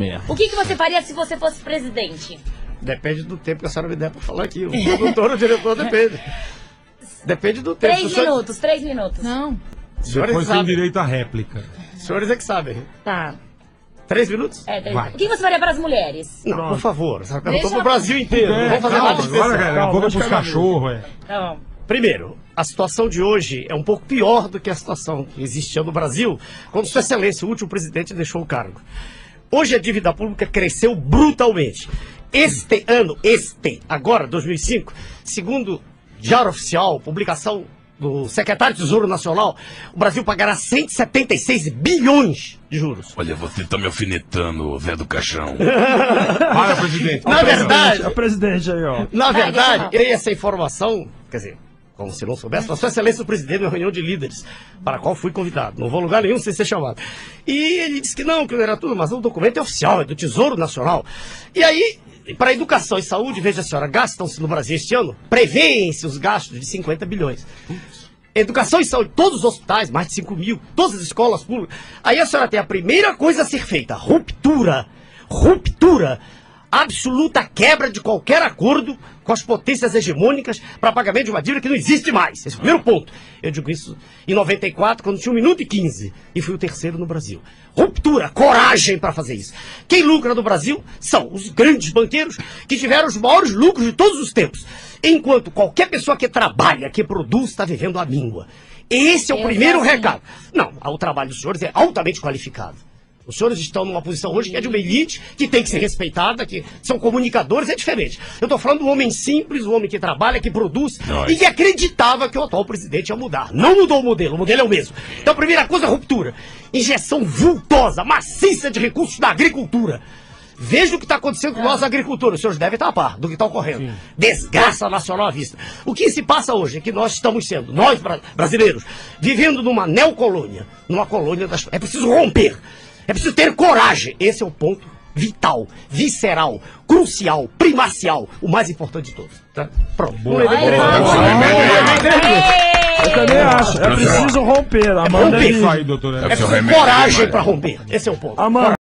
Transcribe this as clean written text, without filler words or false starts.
O que você faria se você fosse presidente? Depende do tempo que a senhora me der pra falar aqui. O produtor, o diretor, depende. Depende do tempo. 3 minutos. Não. Depois tem direito à réplica. Os senhores é que sabem. Tá. 3 minutos? É, 3 Vai. minutos. O que você faria para as mulheres? Não, por favor. A senhora perguntou Deixa pro Brasil inteiro. Não vamos fazer nada de especial. Agora, cara, vamos pros cachorros, Tá bom. Primeiro, a situação de hoje é um pouco pior do que a situação que existia no Brasil quando Sua Excelência, o último presidente, deixou o cargo. Hoje a dívida pública cresceu brutalmente. Agora, 2005, segundo Diário Oficial, publicação do secretário de Tesouro Nacional, o Brasil pagará 176 bilhões de juros. Olha, você tá me alfinetando, Zé do Caixão. Fala, presidente. Na verdade, O presidente aí, ó. na verdade, tem essa informação, quer dizer, como se não soubesse, mas Sua Excelência o presidente numa reunião de líderes, para a qual fui convidado. Não vou a lugar nenhum sem ser chamado. E ele disse que não era tudo, mas o documento é oficial, é do Tesouro Nacional. E aí, para educação e saúde, veja a senhora, gastam-se no Brasil este ano, prevêem-se os gastos de 50 bilhões. Educação e saúde, todos os hospitais, mais de 5 mil, todas as escolas públicas. Aí a senhora tem a primeira coisa a ser feita, ruptura, absoluta quebra de qualquer acordo com as potências hegemônicas para pagamento de uma dívida que não existe mais. Esse é o primeiro ponto. Eu digo isso em 94, quando tinha 1 minuto e 15, e fui o terceiro no Brasil. Ruptura, coragem para fazer isso. Quem lucra no Brasil são os grandes banqueiros que tiveram os maiores lucros de todos os tempos. Enquanto qualquer pessoa que trabalha, que produz, está vivendo à míngua. Esse é o primeiro recado. Não, o trabalho dos senhores é altamente qualificado. Os senhores estão numa posição hoje que é de uma elite que tem que ser respeitada, que são comunicadores, é diferente. Eu estou falando do homem simples, o homem que trabalha, que produz e que acreditava que o atual presidente ia mudar. Não mudou o modelo é o mesmo. Então, a primeira coisa, ruptura. Injeção vultosa, maciça de recursos na agricultura. Veja o que está acontecendo com nós agricultores. Os senhores devem estar a par do que está ocorrendo. Sim. Desgraça nacional à vista. O que se passa hoje é que nós estamos sendo, nós brasileiros, vivendo numa neocolônia, numa colônia das... É preciso romper. É preciso ter coragem. Esse é o ponto vital, visceral, crucial, primacial, o mais importante de todos. Tá? Pronto. Eu também acho. É preciso romper. Amanda romper. Isso aí, doutor. É preciso coragem para romper. Esse é o ponto. Amanda.